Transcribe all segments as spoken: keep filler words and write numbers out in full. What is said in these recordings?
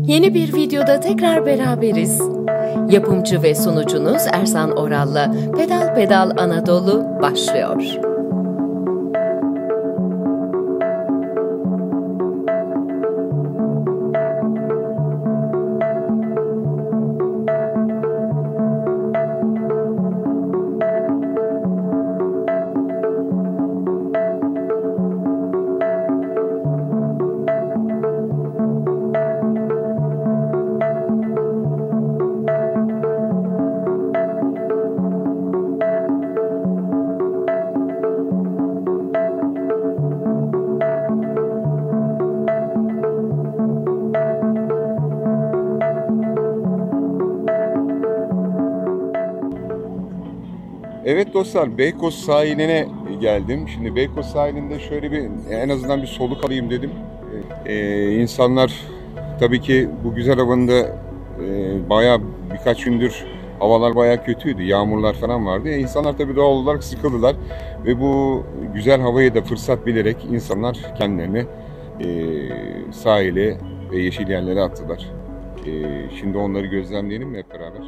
Yeni bir videoda tekrar beraberiz. Yapımcı ve sunucunuz Ersan Oral'la Pedal Pedal Anadolu başlıyor. Evet dostlar, Beykoz sahiline geldim. Şimdi Beykoz sahilinde şöyle bir en azından bir soluk alayım dedim. Ee, insanlar tabii ki bu güzel havanın da e, bayağı birkaç gündür havalar bayağı kötüydü. Yağmurlar falan vardı. E, insanlar tabii doğal olarak sıkıldılar. Ve bu güzel havayı da fırsat bilerek insanlar kendilerini e, sahile ve yeşil yerlere attılar. E, şimdi onları gözlemleyelim mi hep beraber?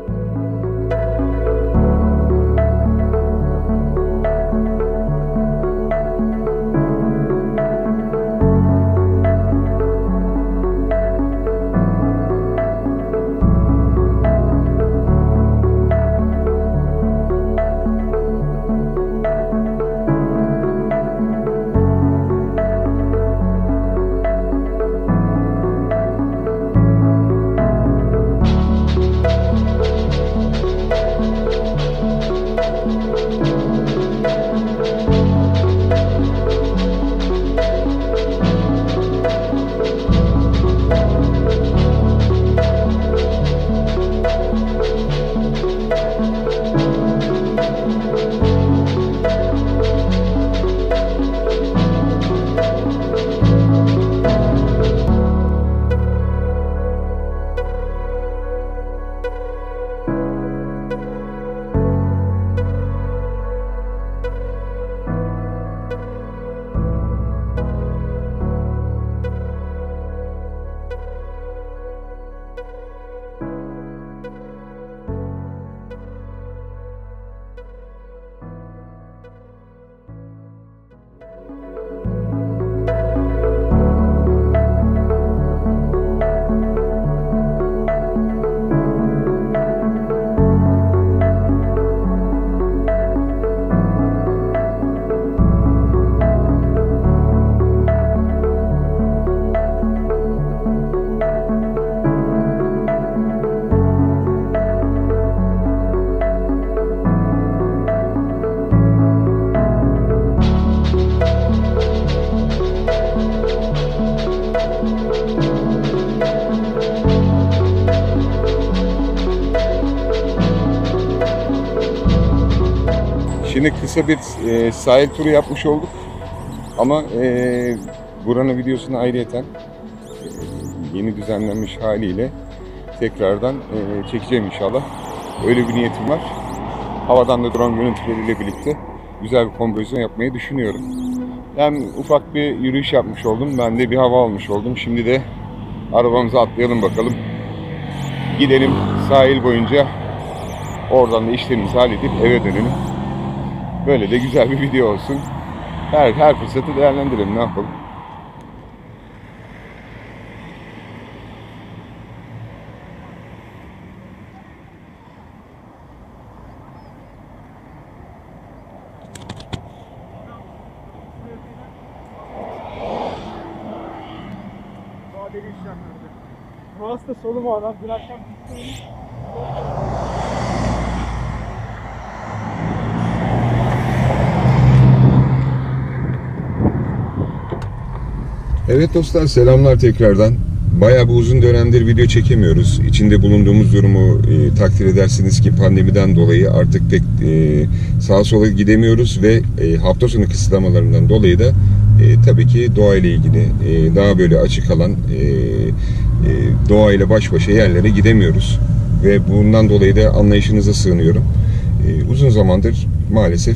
Şimdi kısa bir e, sahil turu yapmış olduk ama e, buranın videosunu ayrıyeten e, yeni düzenlenmiş haliyle tekrardan e, çekeceğim inşallah. Öyle bir niyetim var. Havadan da drone görüntüleriyle birlikte güzel bir kompozisyon yapmayı düşünüyorum. Hem ufak bir yürüyüş yapmış oldum, ben de bir hava almış oldum. Şimdi de arabamıza atlayalım bakalım. Gidelim sahil boyunca, oradan da işlerimizi halledip eve dönelim. Böyle de güzel bir video olsun. Her, her fırsatı değerlendirelim, ne yapalım. Burası da solum olan bir akşam Evet dostlar, selamlar tekrardan. Bayağı bir uzun dönemdir video çekemiyoruz. İçinde bulunduğumuz durumu e, takdir edersiniz ki pandemiden dolayı artık pek e, sağa sola gidemiyoruz ve e, hafta sonu kısıtlamalarından dolayı da e, tabii ki doğayla ilgili e, daha böyle açık alan e, e, doğayla baş başa yerlere gidemiyoruz. Ve bundan dolayı da anlayışınıza sığınıyorum. E, uzun zamandır maalesef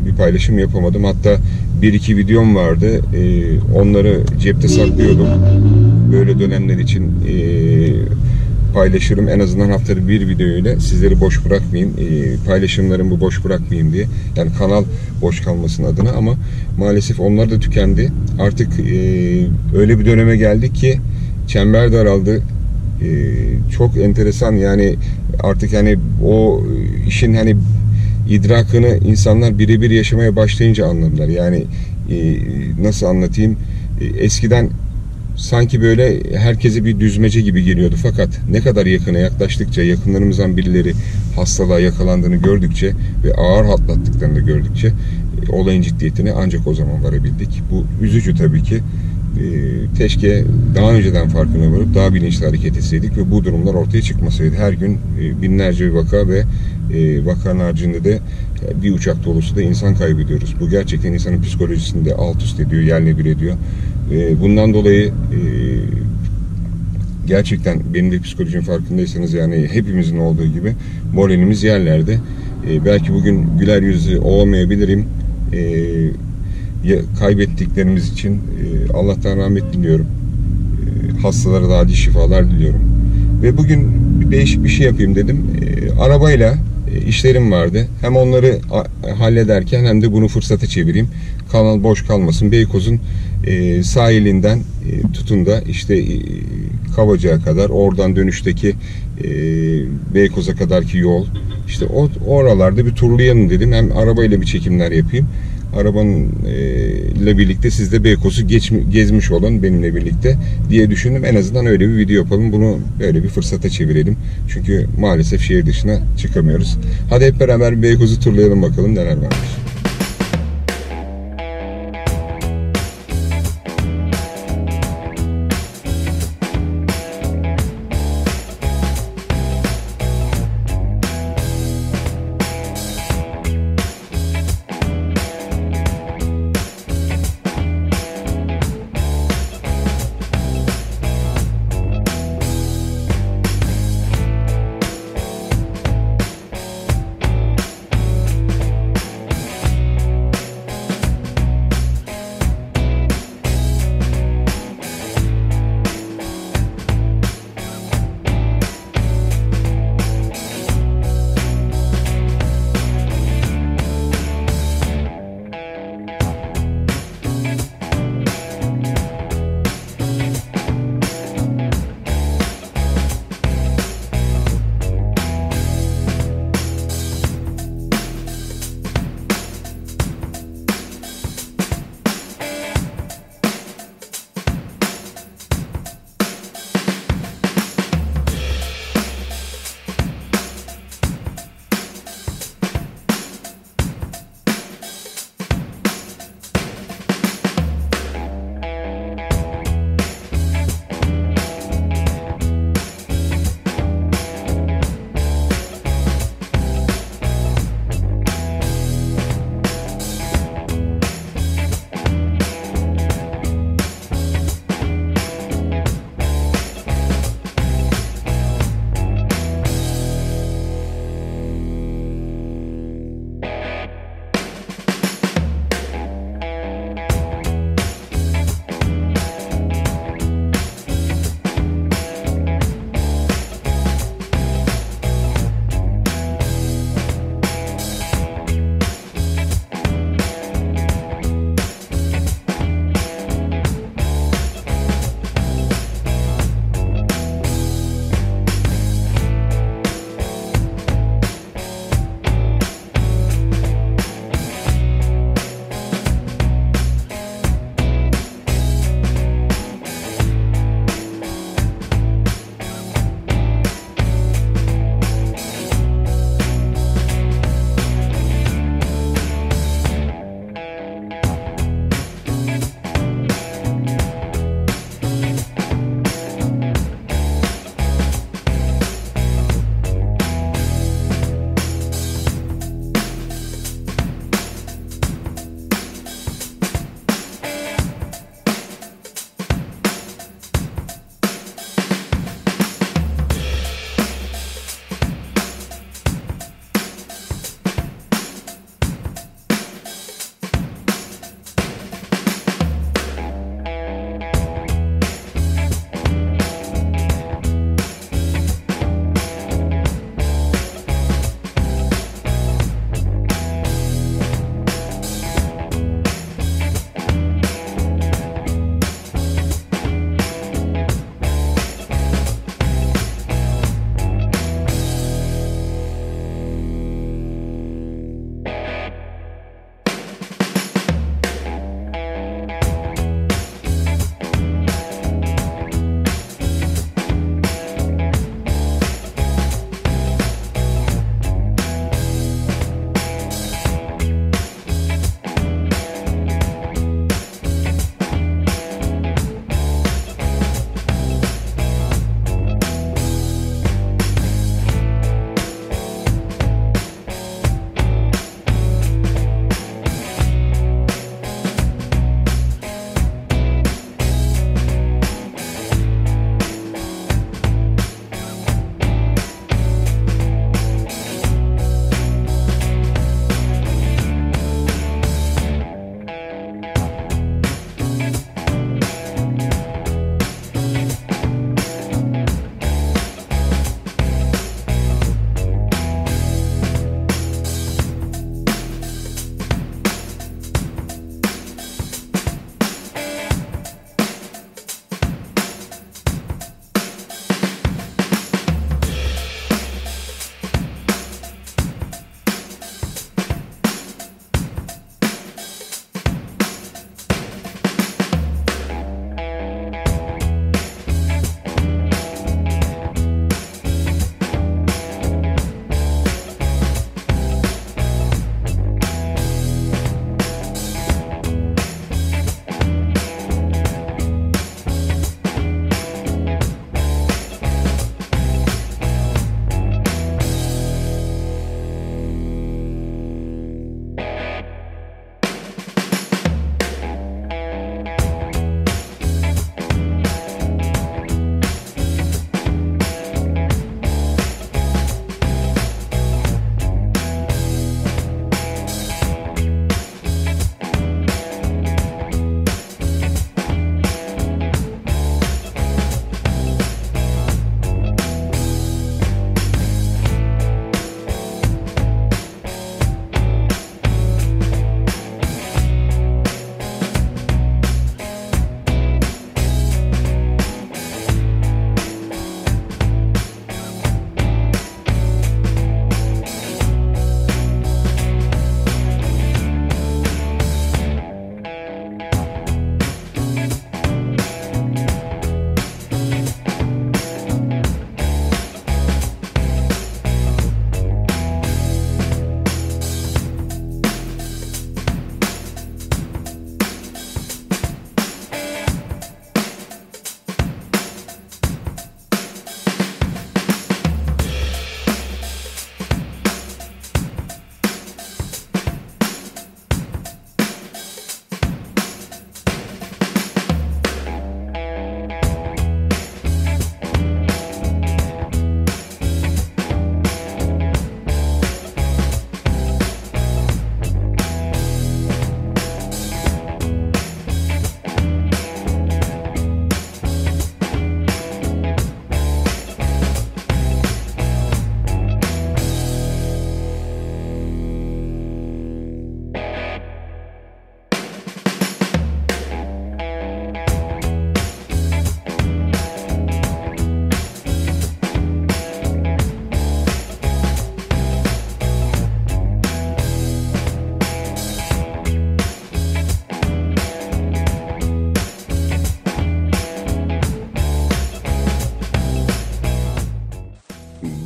bir paylaşım yapamadım. Hatta bir iki videom vardı. E, onları cepte saklıyordum. Böyle dönemler için e, paylaşırım. En azından haftada bir videoyla sizleri boş bırakmayayım. E, paylaşımlarımı boş bırakmayayım diye. Yani kanal boş kalmasın adına, ama maalesef onlar da tükendi. Artık e, öyle bir döneme geldik ki çember daraldı. E, çok enteresan, yani artık hani o işin hani idrakını insanlar birebir yaşamaya başlayınca anladılar. Yani e, nasıl anlatayım? E, eskiden sanki böyle herkese bir düzmece gibi geliyordu, fakat ne kadar yakına yaklaştıkça, yakınlarımızdan birileri hastalığa yakalandığını gördükçe ve ağır atlattıklarını gördükçe e, olayın ciddiyetine ancak o zaman varabildik. Bu üzücü tabii ki. E, keşke daha önceden farkına varıp daha bilinçli hareket etseydik ve bu durumlar ortaya çıkmasaydı. Her gün e, binlerce bir vaka ve e, vakanın haricinde de bir uçak dolusu da insan kaybediyoruz. Bu gerçekten insanın psikolojisini de alt üst ediyor, yerle bir ediyor. E, bundan dolayı e, gerçekten benim de psikolojinin farkındaysanız, yani hepimizin olduğu gibi moralimiz yerlerde. E, belki bugün güler yüzlü olamayabilirim. E, kaybettiklerimiz için e, Allah'tan rahmet diliyorum. E, hastalara da acil şifalar diliyorum. Ve bugün bir değişik bir şey yapayım dedim. E, arabayla e, işlerim vardı. Hem onları a, hallederken hem de bunu fırsata çevireyim. Kanal boş kalmasın. Beykoz'un e, sahilinden e, tutun da işte e, Kavacık'a kadar, oradan dönüşteki e, Beykoz'a kadarki yol, işte o oralarda bir turlayalım dedim. Hem arabayla bir çekimler yapayım. Arabanın e, ile birlikte siz de Beykoz'u gezmiş olun benimle birlikte diye düşündüm. En azından öyle bir video yapalım. Bunu böyle bir fırsata çevirelim. Çünkü maalesef şehir dışına çıkamıyoruz. Hadi hep beraber Beykoz'u turlayalım, bakalım neler varmış.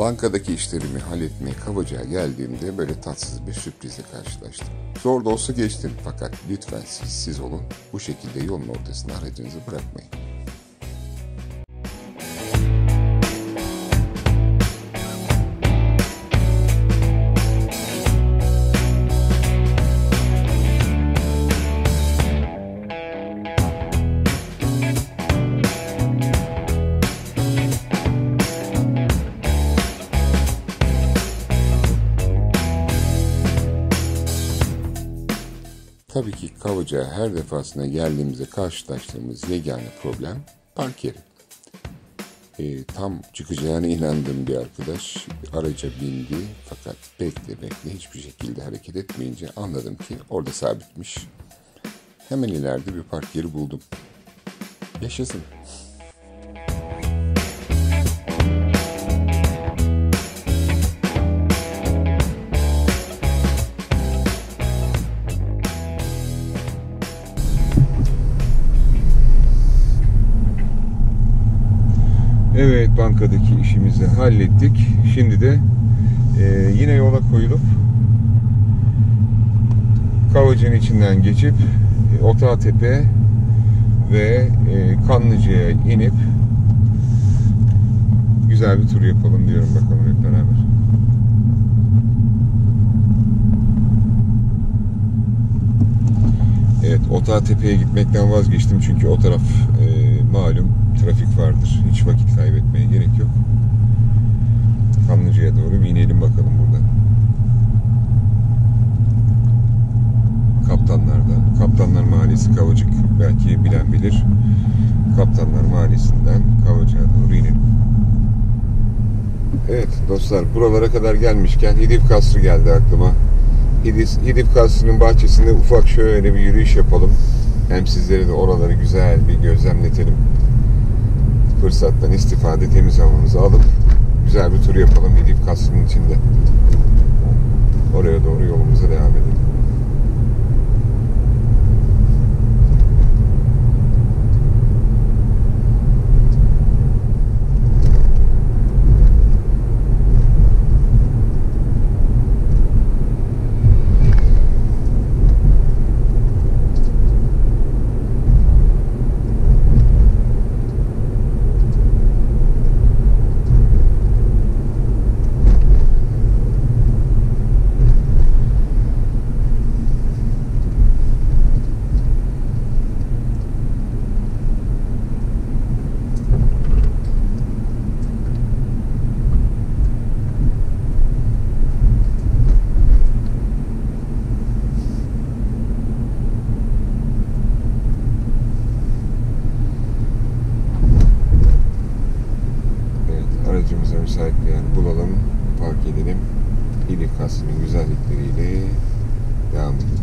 Bankadaki işlerimi halletmeye Kavacık'a geldiğimde böyle tatsız bir sürprizle karşılaştım. Zor da olsa geçtim fakat lütfen siz siz olun, bu şekilde yolun ortasına aracınızı bırakmayın. Tabii ki Kavacık'a her defasında geldiğimizde karşılaştığımız yegane problem park yeri. E, tam çıkacağına inandığım bir arkadaş araca bindi fakat bekle bekle hiçbir şekilde hareket etmeyince anladım ki orada sabitmiş. Hemen ileride bir park yeri buldum. Yaşasın. Evet, bankadaki işimizi hallettik. Şimdi de e, yine yola koyulup Kavacık'ın içinden geçip e, Otağtepe ve e, Kanlıca'ya inip güzel bir tur yapalım diyorum, bakalım hep beraber. Evet, Otağtepe'ye gitmekten vazgeçtim çünkü o taraf e, malum trafik vardır. Hiç vakit kaybetmeye gerek yok. Kanlıca'ya doğru bir inelim bakalım buradan. Kaptanlar'da. Kaptanlar Mahallesi Kavacık. Belki bilen bilir. Kaptanlar Mahallesi'nden Kavacık'a doğru inelim. Evet dostlar, buralara kadar gelmişken Hidif Kasrı geldi aklıma. Hidif, Hidif Kasrı'nın bahçesinde ufak şöyle bir yürüyüş yapalım. Hem sizlere de oraları güzel bir gözlemletelim. Fırsattan istifade temiz havamızı alıp güzel bir tur yapalım Hidif Kasrı'nın içinde. Oraya doğru yolumuza devam edelim. Aracımıza müsait bir yer bulalım, park edelim. Hidif Kasrı'nın güzellikleriyle devam edelim.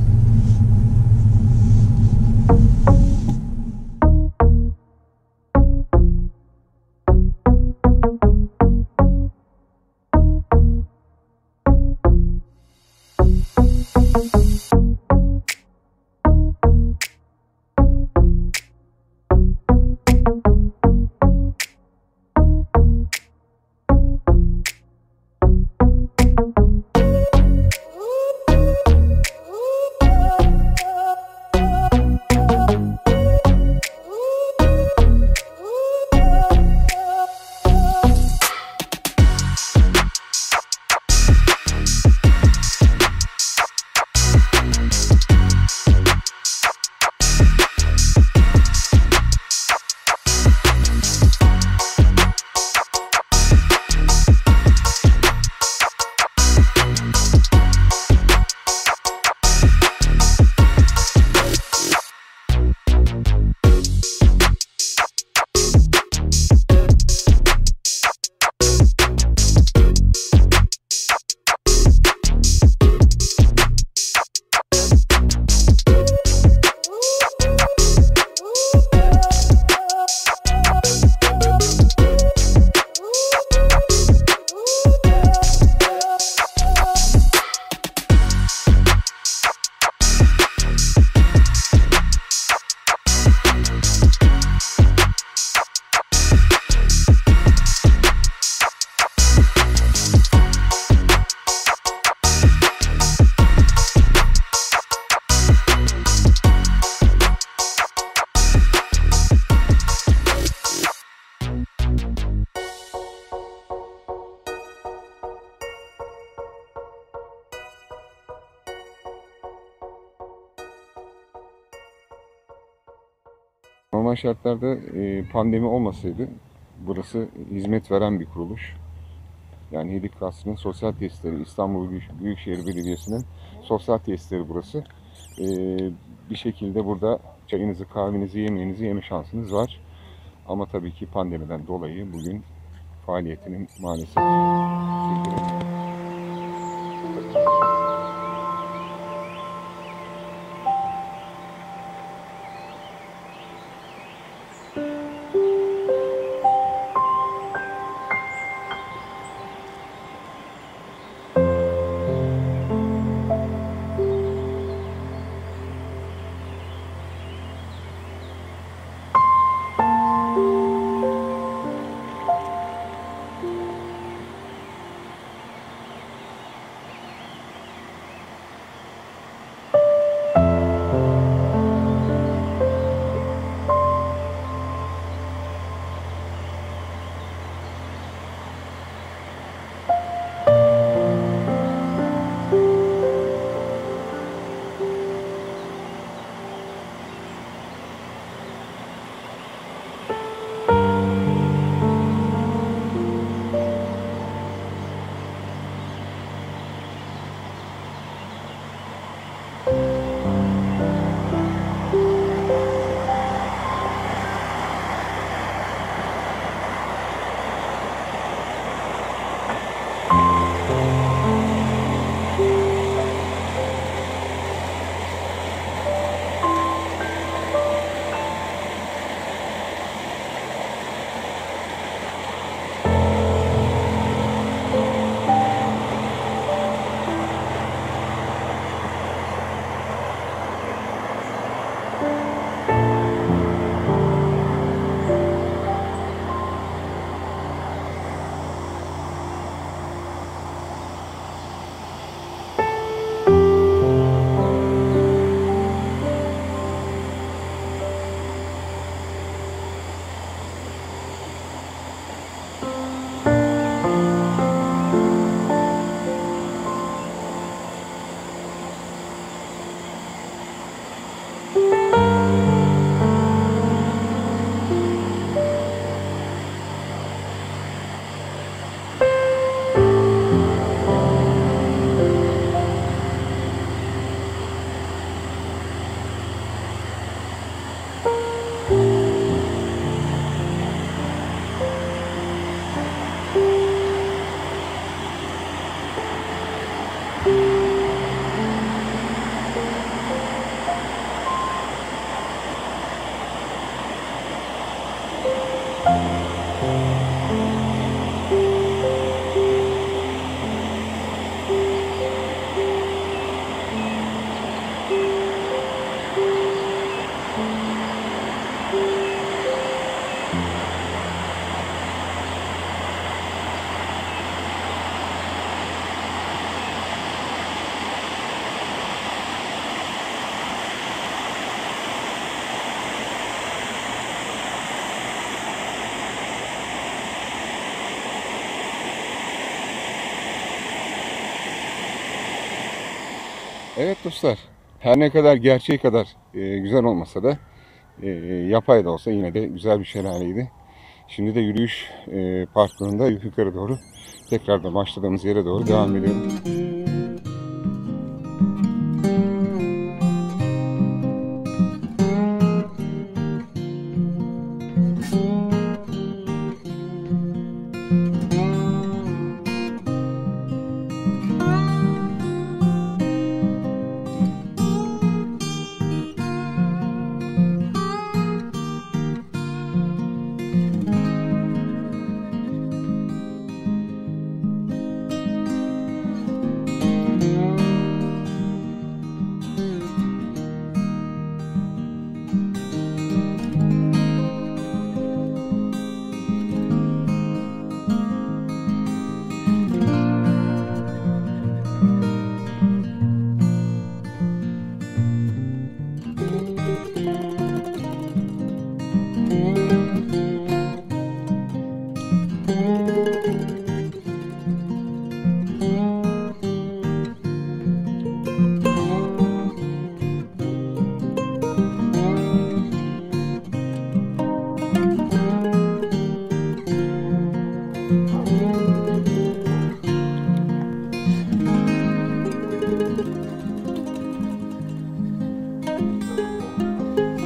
Normal şartlarda e, pandemi olmasaydı burası hizmet veren bir kuruluş. Yani Hedik Kasrı'nın sosyal tesisleri, İstanbul Büyükşehir Belediyesi'nin sosyal tesisleri burası. E, bir şekilde burada çayınızı, kahvenizi, yemeğinizi yeme şansınız var. Ama tabii ki pandemiden dolayı bugün faaliyetinin maalesef sürdüremiyor. Evet dostlar, her ne kadar gerçeği kadar e, güzel olmasa da e, yapay da olsa yine de güzel bir şelaleydi. Şimdi de yürüyüş e, parkurunda yukarı doğru tekrardan başladığımız yere doğru devam ediyorum.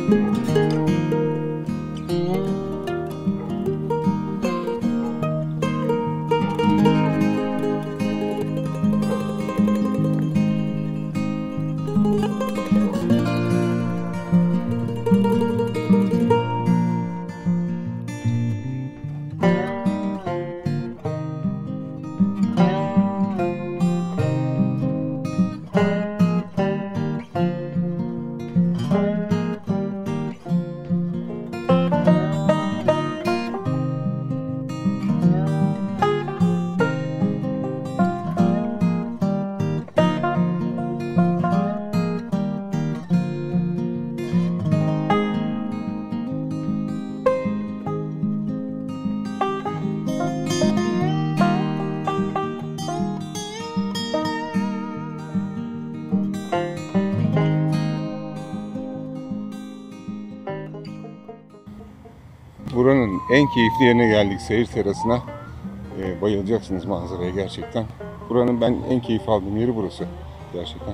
Buranın en keyifli yerine geldik, seyir terasına. Ee, bayılacaksınız manzaraya gerçekten. Buranın ben en keyif aldığım yeri burası. Gerçekten.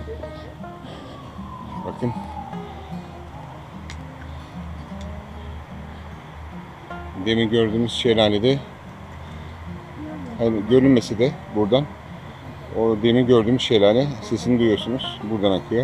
Bakın. Demin gördüğümüz şelalede, hani görünmese de buradan, o demin gördüğümüz şelale, sesini duyuyorsunuz. Buradan akıyor.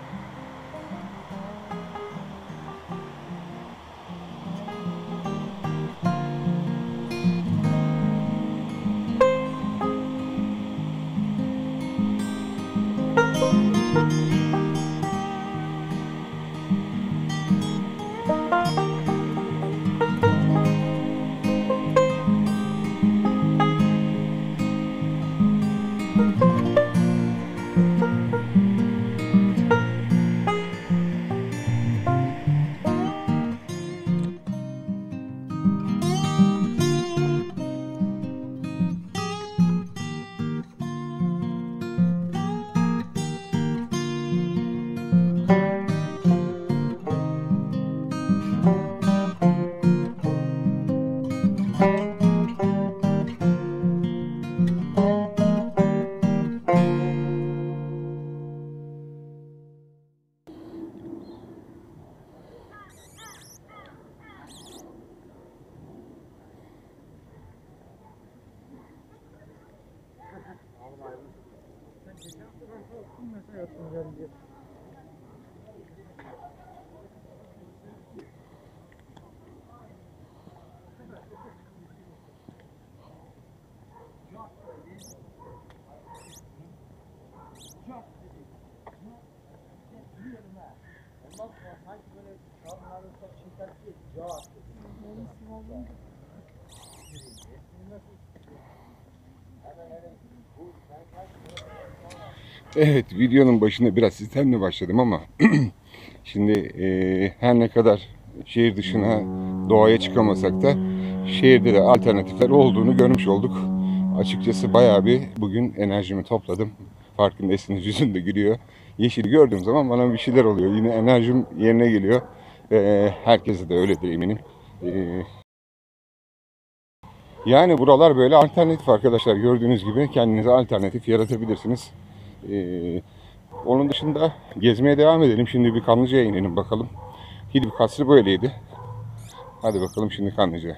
Evet, videonun başında biraz sistemle başladım ama şimdi e, her ne kadar şehir dışına, doğaya çıkamasak da şehirde de alternatifler olduğunu görmüş olduk. Açıkçası bayağı bir bugün enerjimi topladım. Farkındaysınız, yüzüm de gülüyor. Yeşili gördüğüm zaman bana bir şeyler oluyor. Yine enerjim yerine geliyor. E, herkese de öyledir eminim. E, yani buralar böyle alternatif arkadaşlar. Gördüğünüz gibi kendinize alternatif yaratabilirsiniz. Ee, onun dışında gezmeye devam edelim. Şimdi bir Kanlıca'ya inelim bakalım. Hilbi Kasrı böyleydi. Hadi bakalım şimdi Kanlıca'ya.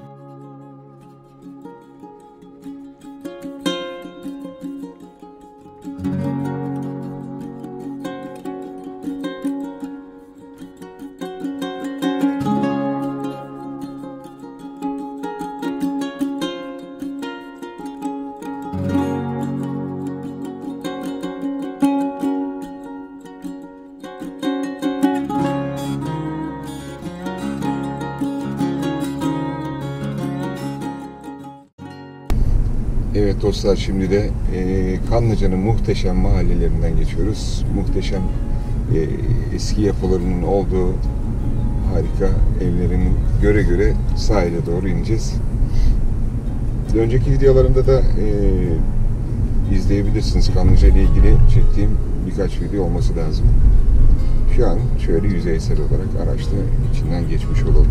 Evet dostlar, şimdi de e, Kanlıca'nın muhteşem mahallelerinden geçiyoruz. Muhteşem e, eski yapılarının olduğu harika evlerin göre göre sahile doğru ineceğiz. Önceki videolarımda da e, izleyebilirsiniz. Kanlıca ile ilgili çektiğim birkaç video olması lazım. Şu an şöyle yüzeysel olarak araçta içinden geçmiş olalım.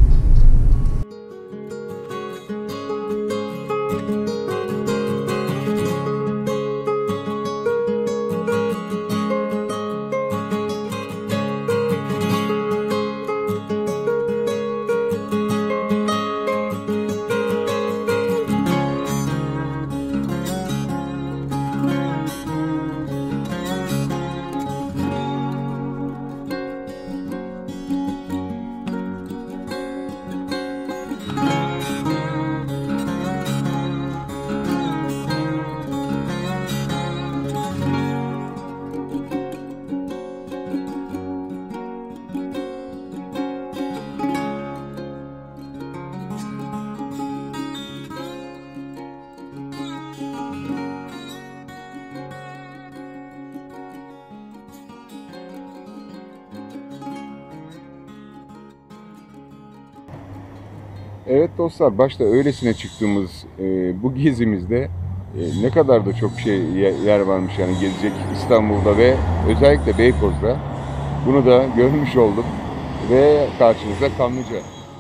Evet dostlar, başta öylesine çıktığımız e, bu gezimizde e, ne kadar da çok şey yer varmış yani gezecek İstanbul'da ve özellikle Beykoz'da. Bunu da görmüş olduk ve karşınızda Kanlıca.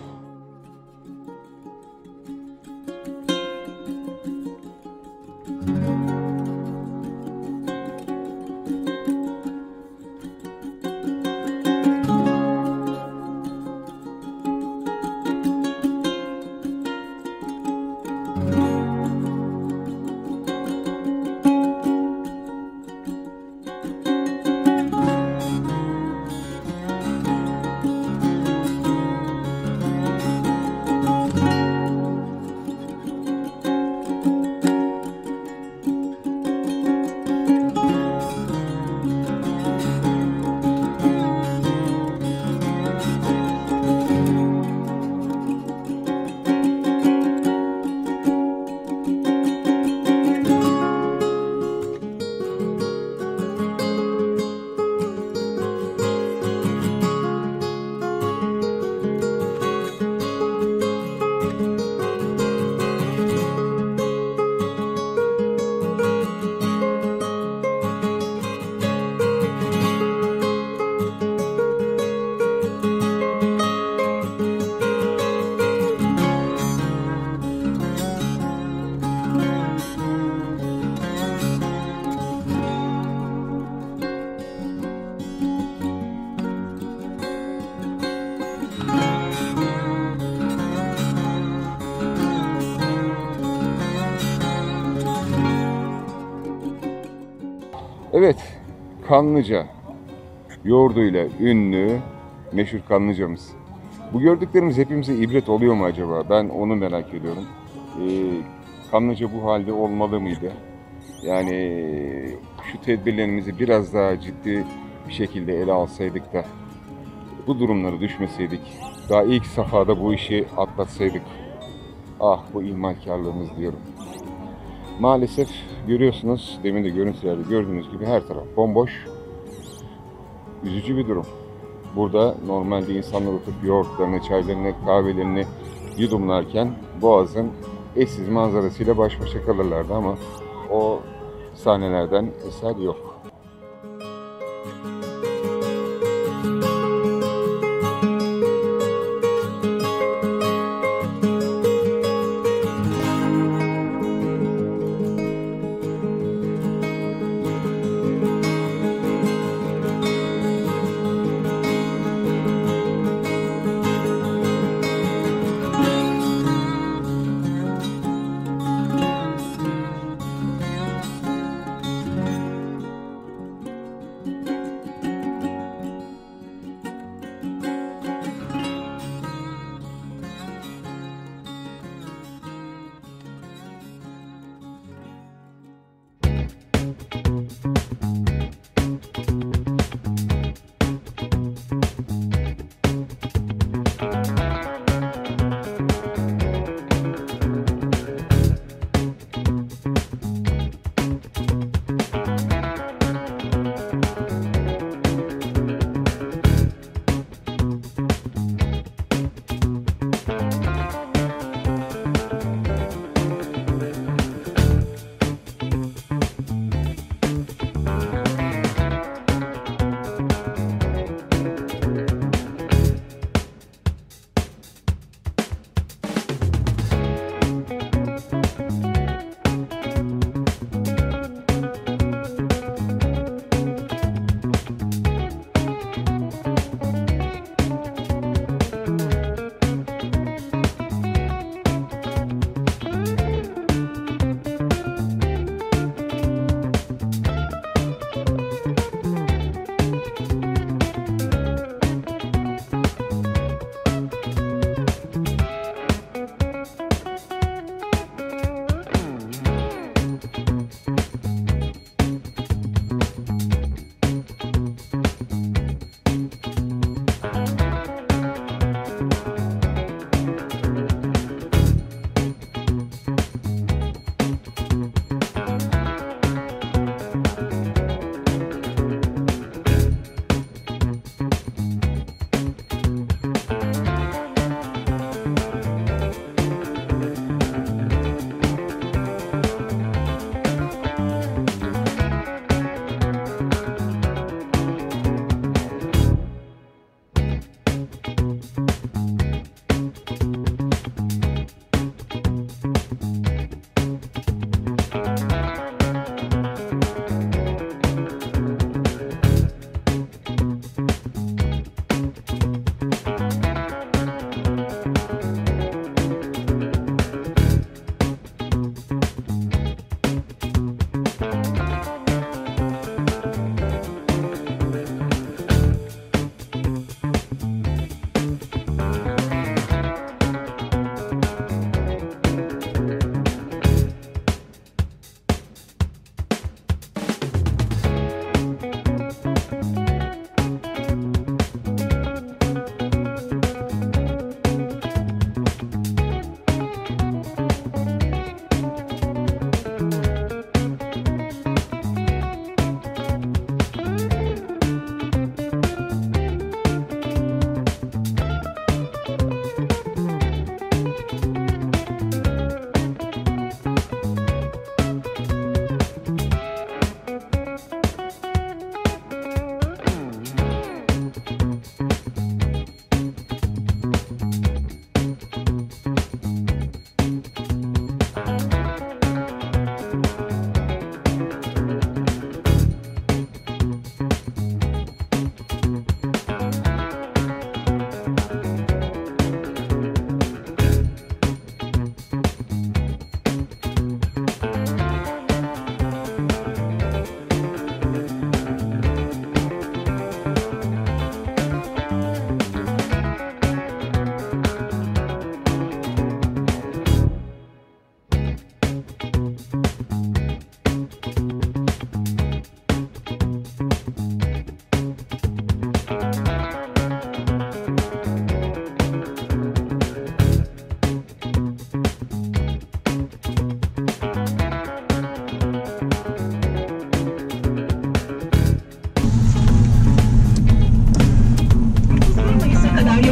Evet, Kanlıca. Yoğurduyla ünlü, meşhur Kanlıcamız. Bu gördüklerimiz hepimize ibret oluyor mu acaba? Ben onu merak ediyorum. Ee, Kanlıca bu halde olmalı mıydı? Yani şu tedbirlerimizi biraz daha ciddi bir şekilde ele alsaydık da bu durumlara düşmeseydik, daha ilk safhada bu işi atlatsaydık. Ah, bu ihmalkarlığımız diyorum. Maalesef görüyorsunuz, demin de görüntülerde gördüğünüz gibi her taraf bomboş. Üzücü bir durum. Burada normalde insanlar oturup yoğurtlarını, çaylarını, kahvelerini yudumlarken Boğaz'ın eşsiz manzarasıyla baş başa kalırlardı ama o sahnelerden eser yok.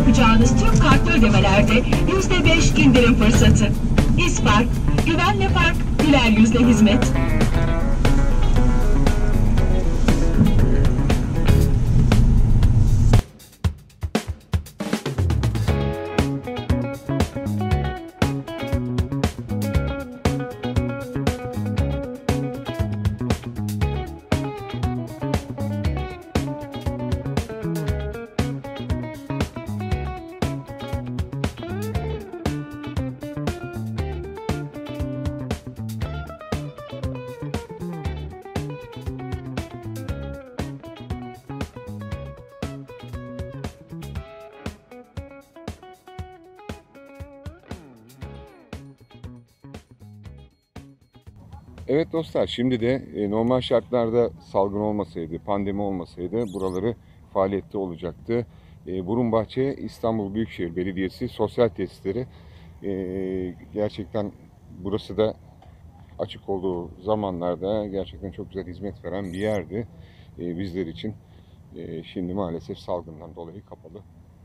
yapacağınız tüm kartlı ödemelerde yüzde beş indirim fırsatı. İspark, güvenle park, güler yüzle hizmet. Evet dostlar, şimdi de e, normal şartlarda salgın olmasaydı, pandemi olmasaydı buraları faaliyette olacaktı. E, Burunbahçe İstanbul Büyükşehir Belediyesi sosyal tesisleri e, gerçekten burası da açık olduğu zamanlarda gerçekten çok güzel hizmet veren bir yerdi e, bizler için. E, şimdi maalesef salgından dolayı kapalı.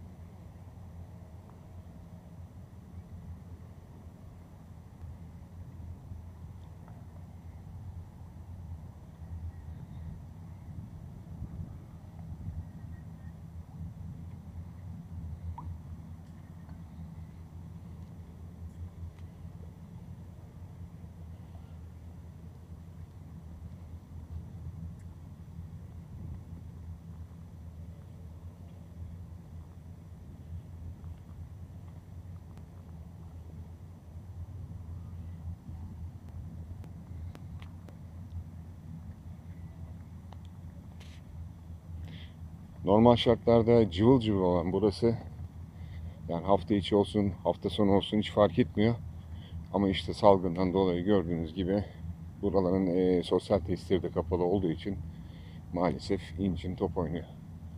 Normal şartlarda cıvıl cıvıl olan burası, yani hafta içi olsun, hafta sonu olsun hiç fark etmiyor. Ama işte salgından dolayı gördüğünüz gibi buraların e, sosyal tesisleri de kapalı olduğu için maalesef incin top oynuyor.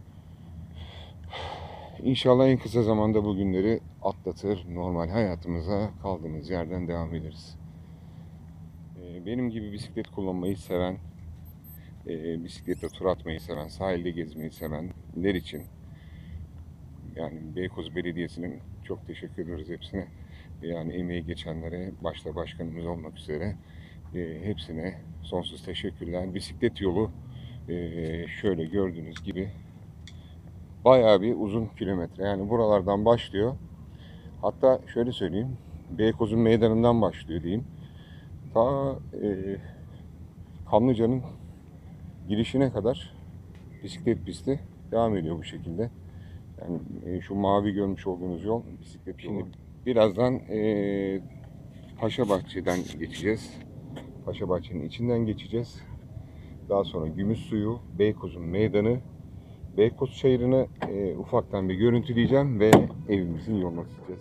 İnşallah en kısa zamanda bu günleri atlatır, normal hayatımıza kaldığımız yerden devam ederiz. E, benim gibi bisiklet kullanmayı seven, E, bisikletle tur atmayı seven, sahilde gezmeyi sevenler için, yani Beykoz Belediyesi'nin çok teşekkür ediyoruz hepsine. Yani emeği geçenlere, başta başkanımız olmak üzere e, hepsine sonsuz teşekkürler. Bisiklet yolu e, şöyle gördüğünüz gibi bayağı bir uzun kilometre. Yani buralardan başlıyor. Hatta şöyle söyleyeyim, Beykoz'un meydanından başlıyor diyeyim. Ta e, Kanlıca'nın girişine kadar bisiklet pisti devam ediyor bu şekilde. Yani e, şu mavi görmüş olduğunuz yol bisiklet yolu. Şimdi birazdan e, Paşabahçe'den geçeceğiz. Paşabahçe'nin içinden geçeceğiz. Daha sonra Gümüşsuyu, Beykoz'un meydanı, Beykoz çayırını e, ufaktan bir görüntüleyeceğim ve evimizin yoluna gideceğiz.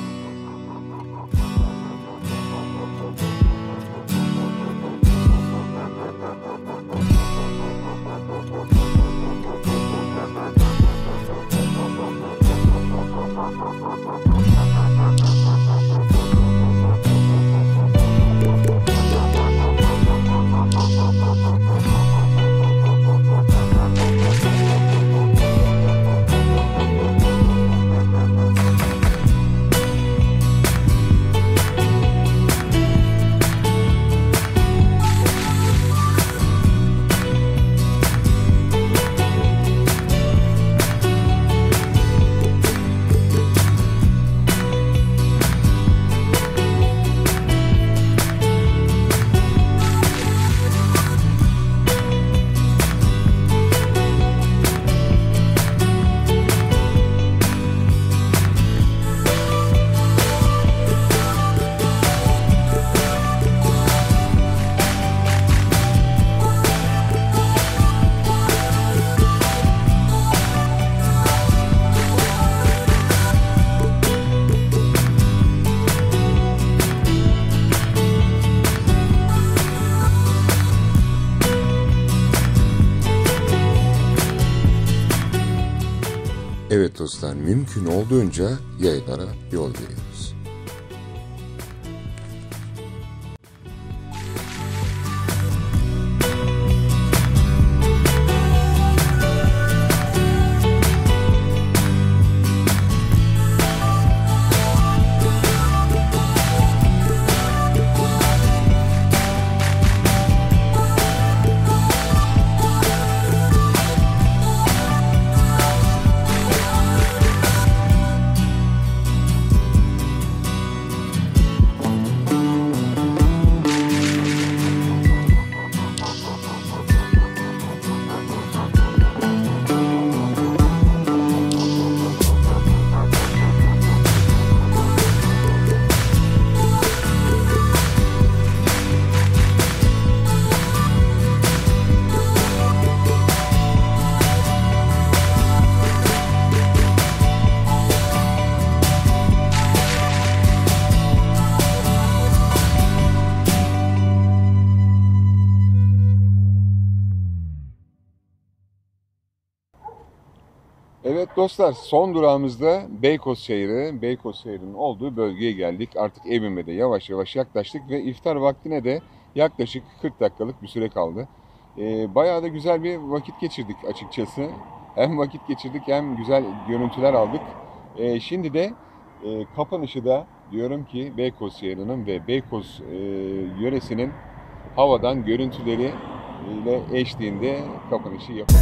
Evet dostlar, mümkün olduğunca yaylara yol veriyoruz. dostlar, son durağımızda Beykoz Çayırı, Beykoz Çayırı'nın olduğu bölgeye geldik. Artık evime de yavaş yavaş yaklaştık ve iftar vaktine de yaklaşık kırk dakikalık bir süre kaldı. Ee, bayağı da güzel bir vakit geçirdik açıkçası. Hem vakit geçirdik hem güzel görüntüler aldık. Ee, şimdi de e, kapanışı da diyorum ki Beykoz Çayırı'nın ve Beykoz e, yöresinin havadan görüntüleri ile eşliğinde kapanışı yapalım.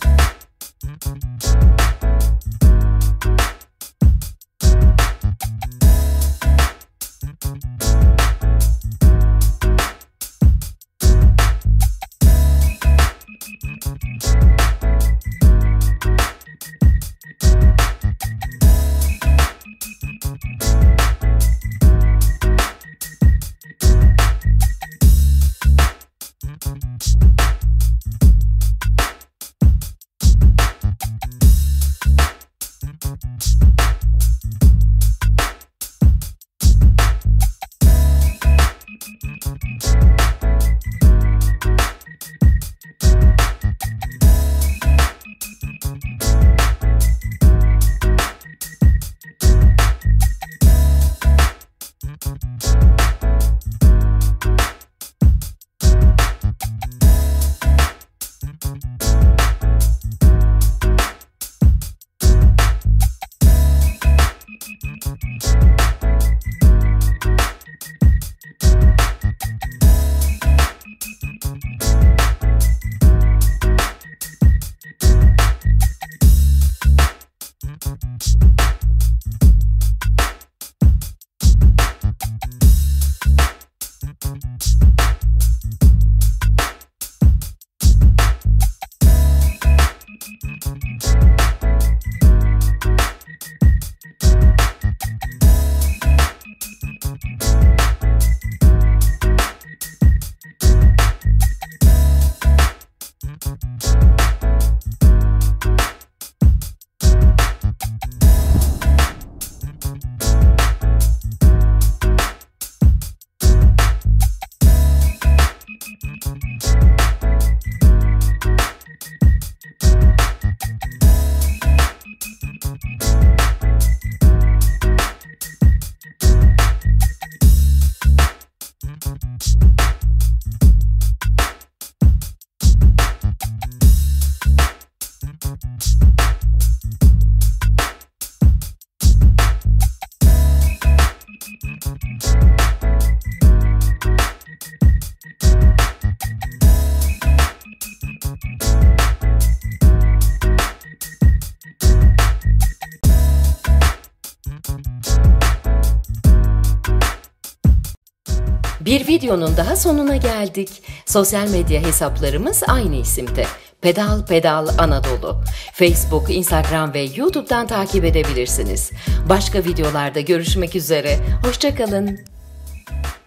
Bir videonun daha sonuna geldik. Sosyal medya hesaplarımız aynı isimde. Pedal Pedal Anadolu. Facebook, Instagram ve YouTube'dan takip edebilirsiniz. Başka videolarda görüşmek üzere. Hoşça kalın.